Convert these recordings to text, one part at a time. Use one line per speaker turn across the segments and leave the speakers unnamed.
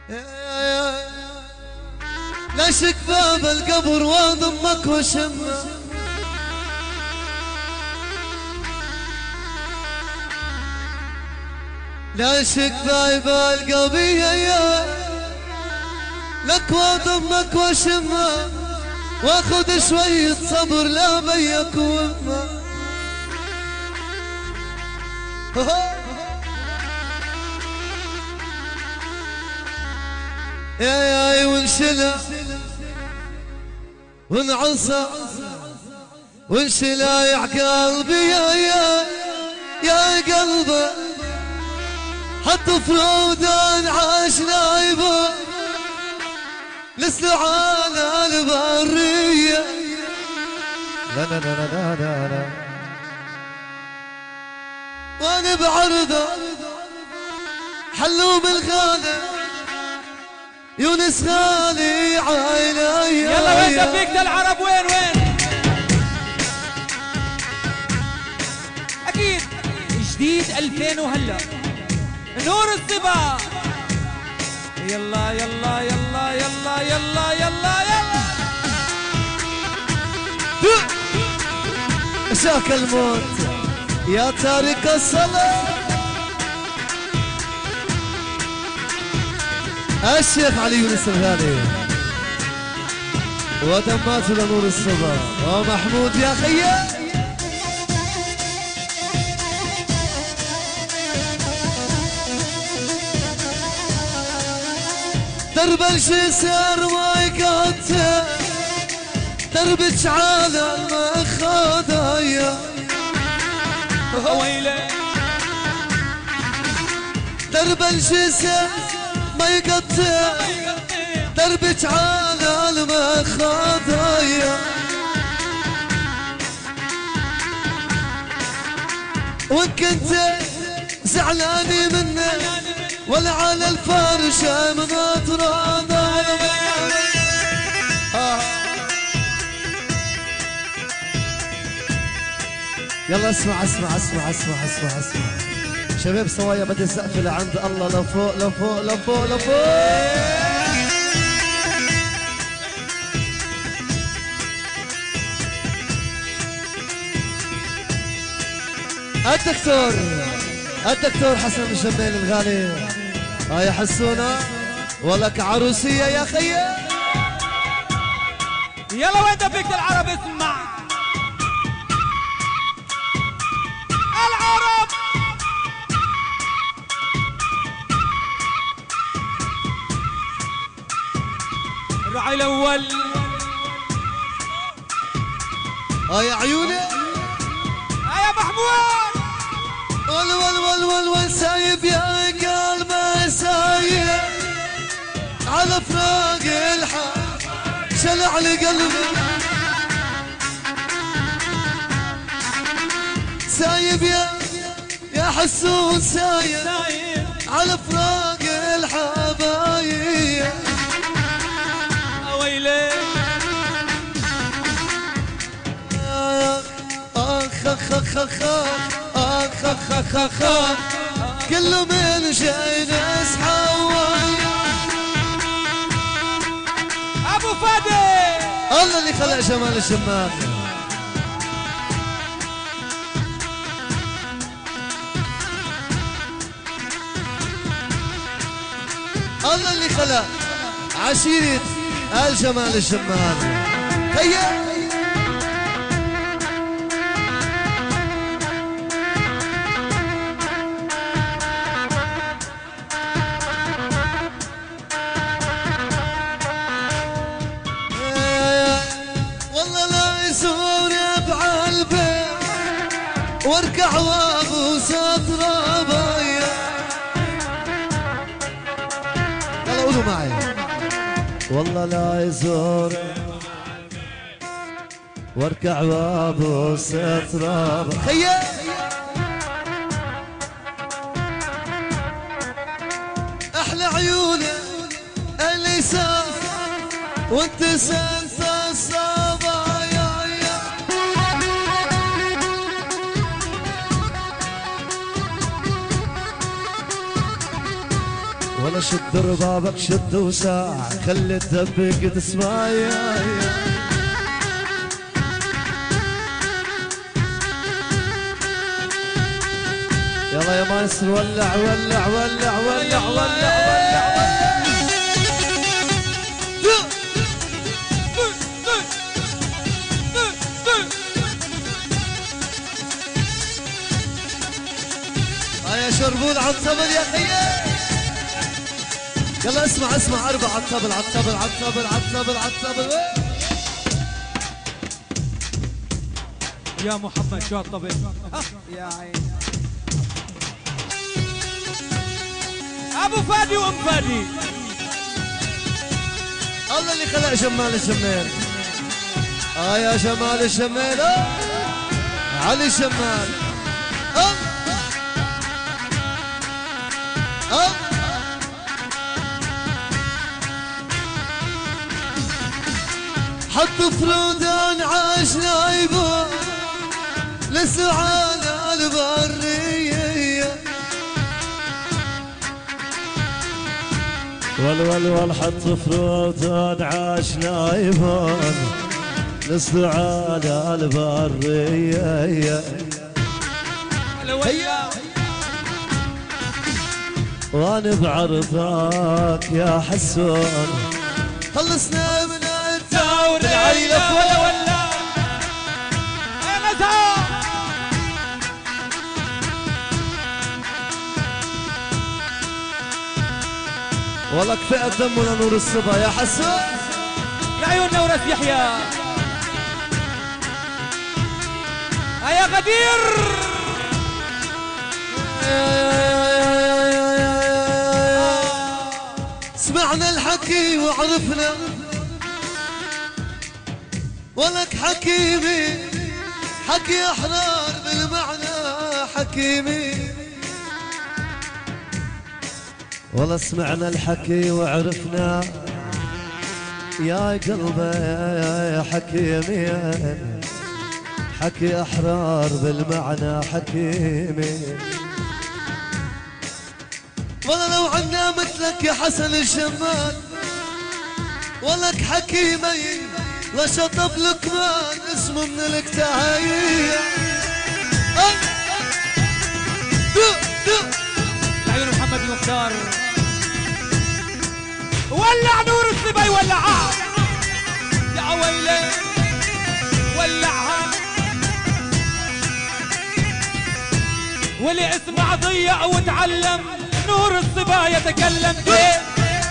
لا شك باب القبر واضمك وشمه، لا شك باب القبر لك واضمك وشمه، واخذ شوية صبر لا بيك وامه. يا وانشلى وانعصى وانشلى يا قلبي يا قلبي، حط فرودان عاش نايبه للسعادة البرية. لا لا لا لا لا لا وانا بعرضه حلو بالغالي يونس غالي عيني.
يلا وين دبيكة العرب؟ وين اكيد جديد 2000 وهلا نور الصبا. يلا يلا يلا يلا يلا يلا يلا
شاك الموت يا تارك الصلاة. الشيخ علي يونس الغالي ودمات لنور الصبا ومحمود يا خيا. درب الجسر ما يقطع دربك على المخاضية.
ويلي
درب الجسر ما يقطع دربك على المخاضية. وان كنت زعلاني منه ولا على الفرشة من اطرانا. يلا اسمع اسمع اسمع اسمع اسمع اسمع شباب صوايا بدي السقف لعند الله لفوق لفوق لفوق لفوق. الدكتور حسن الشمال الغالي يا حسونا ولك عروسية يا خيا.
يلا وين دبيكة العرب؟ اسمع العرب الرعي الاول
يا عيوني
يا محمود.
ول ول ول ول ول سايب يا قلبي سايب على فراق الحال شلع لقلبي. سايب يا حسون سايب على فراق الحبايب.
ويلي
اخ اخ اخ اخ اخ اخ اخ اخ كل من شي ناس حوايا.
ابو فادي
الله اللي خلق جمال الشمال. الله اللي خلق عشيرة الجمال الشمال. هيا واركع وابوس ترابايا. يلا قولوا معي والله لا يزور واركع وابوس ترابايا. خيا احلى عيوني اللي ساف وانت سنت الصبايا. ولا شد ربابك شد وساع خلي الدبك تسمع يلا يا مايسترو ولع ولع ولع ولع ولع ولع يا شربون على الطبل يا خيي. يلا اسمع اسمع اربع على الطبل على الطبل على الطبل على الطبل على الطبل.
يا محمد شو الطبل يا عيني. ابو فادي وام فادي.
الله اللي خلق جمال الشمال. يا جمال الشمال. علي الشمال. حط فرودان عاش نايبه لسعادة البرية والول حط فرودان عاش نايبه لسعادة البرية وانا بعرضك يا حسون خلصنا من الدور
العيلة ولا ولا يا مزعو.
والله كفاءة دمنا نور الصبا يا حسون
لعيوننا ورث يحيى. يا غدير
سمعنا الحكي وعرفنا ولك حكيمي حكي احرار بالمعنى حكيمي. والله سمعنا الحكي وعرفنا يا قلبي يا حكيمي حكي احرار بالمعنى حكيمي. والله لو عنا مثلك يا حسن الشمال ولك حكيمي لا شطب لكمان اسمه من الكتاية.
عيون محمد المختار. ولع نور الصبي ولعها يا ويلي ولعها. واللي اسمع ضيع وتعلم نور الصبا يتكلم فيه.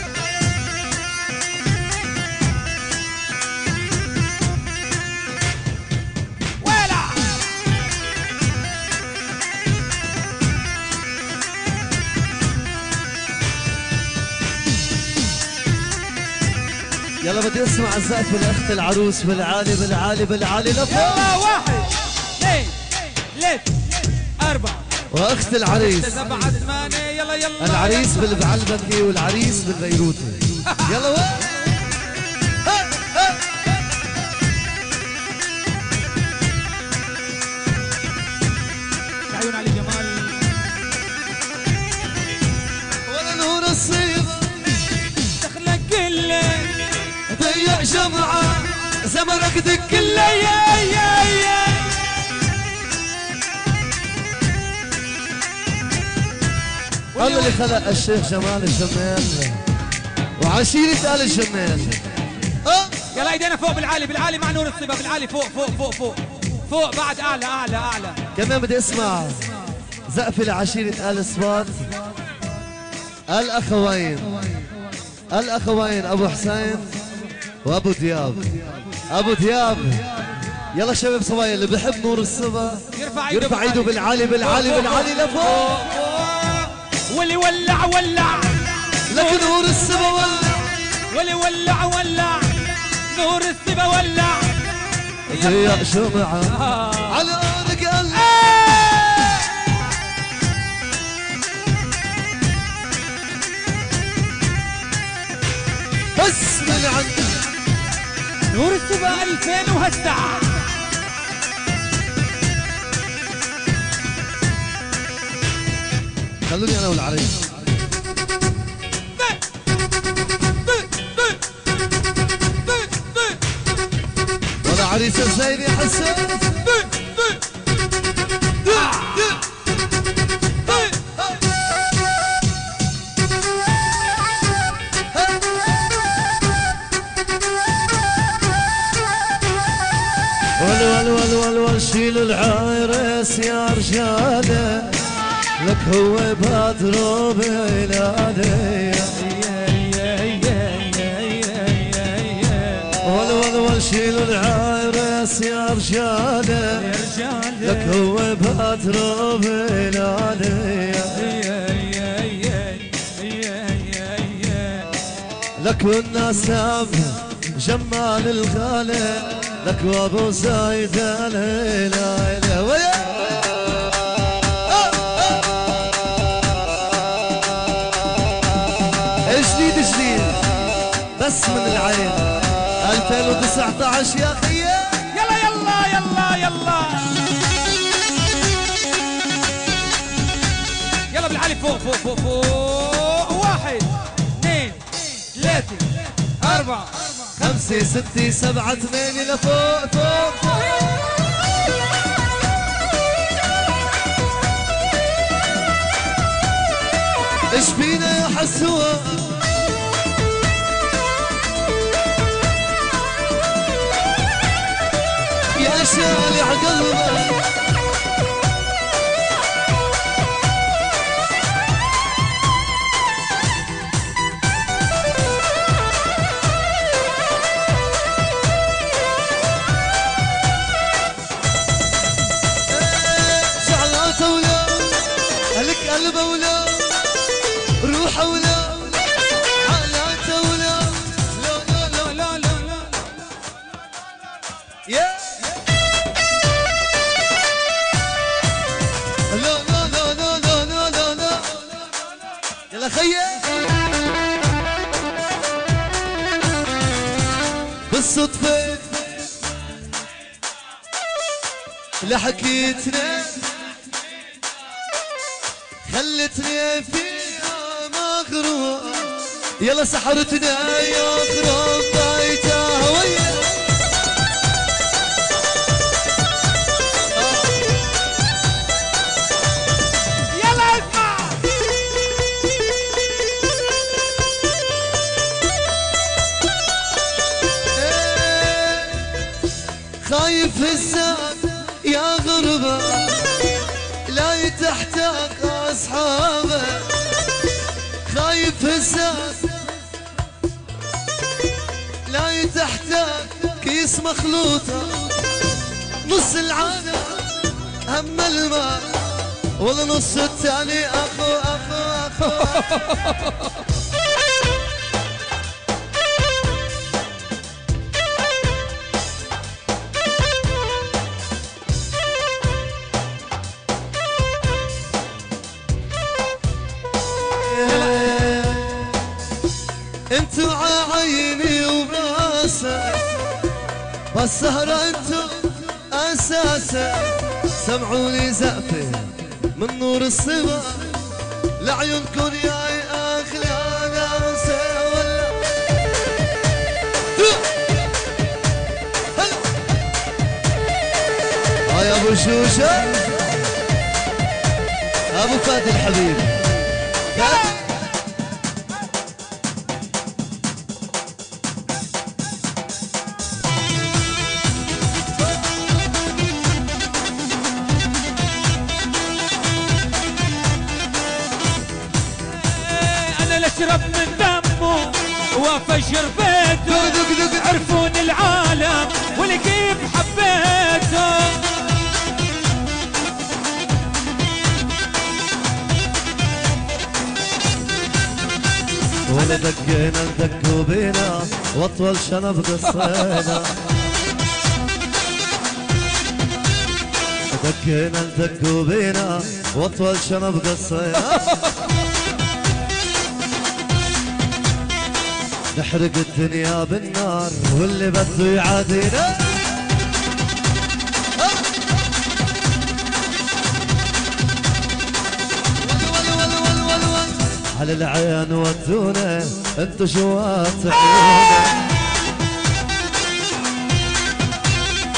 ولع
يلا بدي اسمع الزقف الاخت العروس بالعالي بالعالي بالعالي لفوق.
يلا 1 2 3 4
واخت العريس
7 8 يلا يلا.
العريس بالبعلبكي والعريس بالبيروتي. يلا وين
عيون علي جمال.
ولا نور الصيبه
دخلك كله
ضيع جمعه زمرك دك
كله يا
الله اللي خلق الشيخ جمال الشمال وعشيرة آل الشمال.
يلا ايدينا فوق بالعالي بالعالي مع نور الصبا بالعالي فوق فوق فوق فوق فوق بعد اعلى اعلى اعلى.
كمان بدي اسمع زقفة لعشيرة آل صباط الأخوين أبو حسين وأبو دياب. أبو دياب يلا شباب صبايا اللي بحب نور الصبا يرفع ايده بالعالي بالعالي بالعالي لفوق.
واللي ولع ولع
لكن نور الصبا ولع
واللي ولع ولع نور الصبا ولع.
ضيع شمعة على أرق قلب. بس من عند
نور الصبا 2000 وهسع.
خلوني انا والعريس عريس الزين يا حسن. ول شيلوا العريس يا رجاله، لك هو بدر بلاده. ول شيلوا العريس يا رجاله، لك هو بدر بلاده. لك والناس جمال الغالي، لك وابو زايد الليلة ويا جديد جديد بس من العين 2019 يا خيا.
يلا يلا يلا يلا يلا بالعالي فوق فوق فوق فوق. 1 2 3 4
5 6 7 8 لفوق فوق فوق. ايش بينا يا حسوة؟ يا شالي عقلبك قلبه ولا روحه ولا حالاته ولا لا لا لا لا لا يا لا لا لا لا لا لا لا لا يلا خيا. بالصدفة لحكيتنا خلتني فيها مغرور، يلا سحرتنا يا خراب بيتها ويا.
يلا اسمع
خايف هزاك يا غربة لا تحتاج أصحابه، خايف هزاك لا تحتاج كيس مخلوطة، نص العالم هم الماء ولا نص الثاني أخو أخو أخو. انتو عيني وبراسه والسهرة انتو اساسه، سمعوني زقفة من نور الصبا لعيونكن يا اخلى ناسه ولا هاي ابو شوشة ابو فهد الحبيب.
اشرب من دمه وافجر بيته، عرفوني العالم والكيف حبيته.
ولا دقينا ندقوا بينا واطول شنب قصينا، دقينا ندقوا بينا واطول شنب قصينا. نحرق الدنيا بالنار واللي بده يعادينا. على العين ودونا انتو جوات عيونا،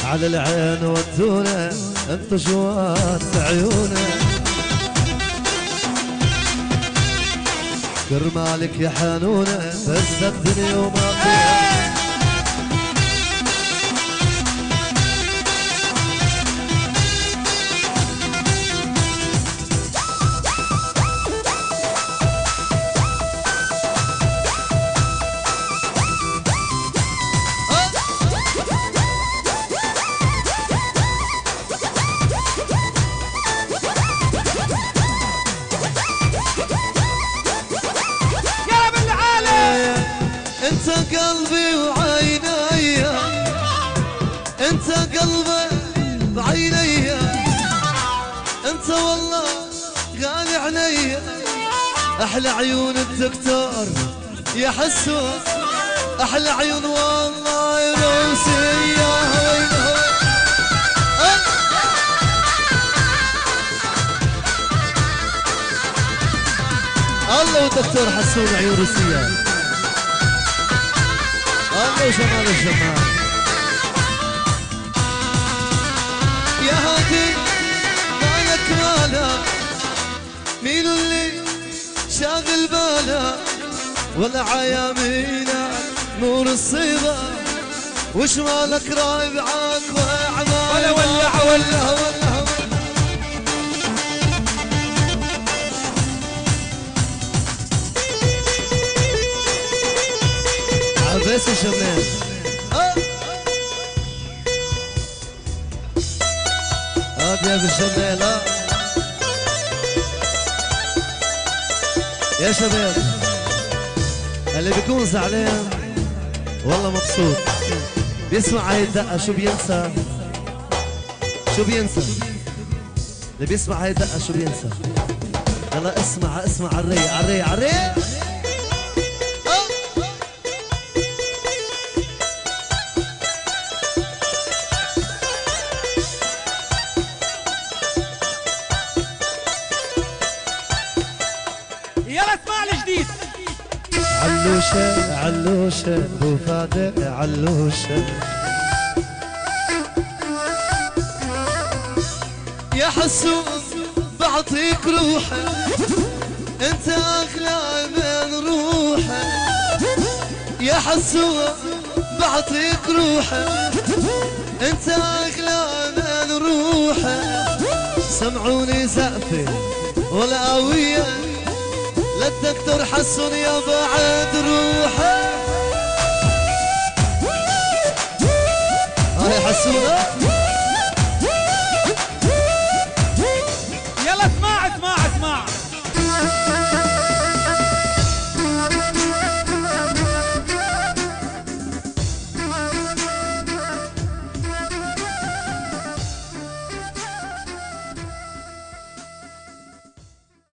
على العين ودونا انت جوات عيونا كرمالك يا حنونة بس الدنيا وما فيها انت قلبي وعيني انت قلبي بعيني انت والله غالي علي احلى عيون الدكتور يا حسون احلى عيون والله يا روسية الله ودكتور حسون عيون روسية الله جمال الجمال يا هادي مالك مالك مين اللي شاغل بالك ولا عيامينا نور الصيبة وش مالك رايب عاك وعمال
ولا ولا
عباس الجمال هادي يا بالجمال يا شباب اللي بيكون زعلان والله مبسوط بيسمع هاي الدقة شو بينسى اللي بيسمع هاي الدقة شو بينسى يلا اسمع عالريق
يلا اسمع الجديد
علوشة بوفادة علوشة يا حسون بعطيك روحي انت اغلى من روحي يا حسون بعطيك روحي انت اغلى من روحي سمعوني زقفي والقوية للدكتور حسون يا بعد روحي هاي حسونة
يلا اسمع